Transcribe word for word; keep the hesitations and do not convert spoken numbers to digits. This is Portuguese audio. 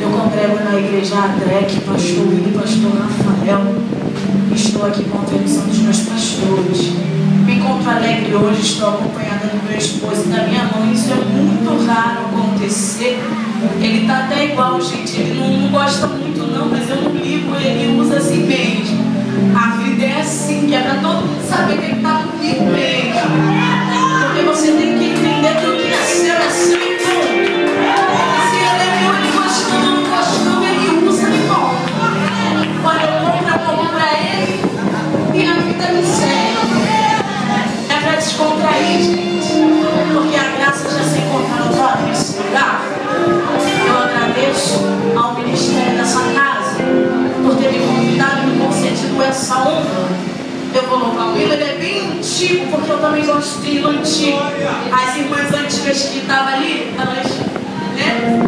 Eu congrego na igreja Adrec, pastor Willi, pastor Rafael. Estou aqui com a permissão dos meus pastores. Me encontro alegre hoje, estou acompanhada do meu esposo e da minha mãe. Isso é muito raro acontecer. Ele está até igual, gente. Ele não, não gosta muito não, mas eu não ligo, ele usa assim mesmo. A vida é assim, que é para todo mundo saber que ele está comigo mesmo. Porque você tem que entender que o que é seu é seu e ponto. Se ele é meu, ele gostou, não gostou, ele usa e ponto. Quando eu compro, eu compro para ele e a vida me segue. É para descontrair, gente. Porque a graça já se encontra no trono nesse lugar. Eu agradeço ao ministério dessa casa por ter me convidado e me concedido essa honra. Eu vou louvar o hino, ele é bem antigo, porque eu também gosto de hino antigo. As irmãs antigas que estavam ali, elas, né?